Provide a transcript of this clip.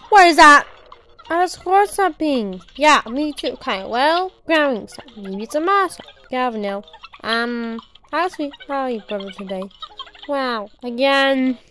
What is that? I was scored something. Yeah, me too. Okay, well, growling stuff. Maybe it's a mouse. Gavin, no. How's you, brother today? Wow, again.